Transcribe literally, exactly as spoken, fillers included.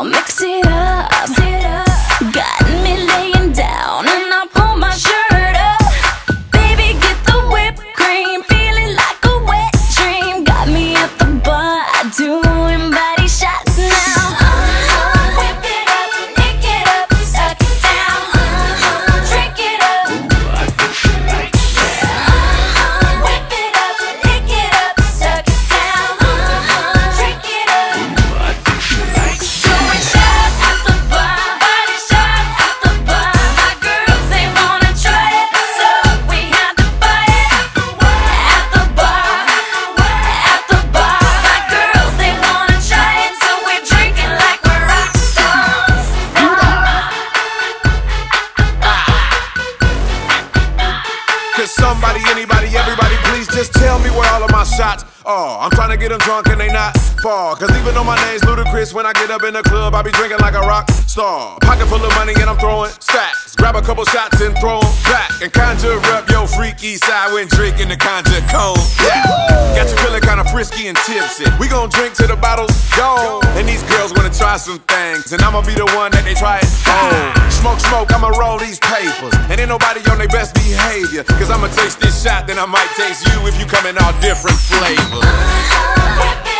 I'll mix it up. Got me laying down and I pull my shirt up. Baby, get the whipped cream, feeling like a wet dream. Got me at the bar, doing body shots now. Uh-huh. Whip it up, lick it up, suck it down. Uh-huh. Drink it up. Uh-huh. Whip it up, lick it up, suck it down. Uh-huh. Drink it up. Doing shots at the bar, body shots at the bar. My girls, they wanna try it, so we had to buy it. At the bar, at the bar. My girls, they wanna try it, so we're drinking like we're rock stars. Could somebody, anybody, everybody please just tell me where all of my shots are? I'm trying to get them drunk and they not far. Cause even though my name's Ludacris, when I get up in the club, I be drinking like a rock star. Pocket full of money and I'm throwing stacks. Grab a couple shots and throw 'em back. And conjure up your freaky side when drinking the conjure cone. Yeah, got you feeling kinda frisky and tipsy. We gon' drink till the bottle's gone. And these girls wanna try some things, and I'ma be the one that they try it on. Smoke, smoke, I'ma roll these papers. And ain't nobody on their best behavior. Cause I'ma taste this shot, then I might taste you if you come in all different flavors. Uh-huh.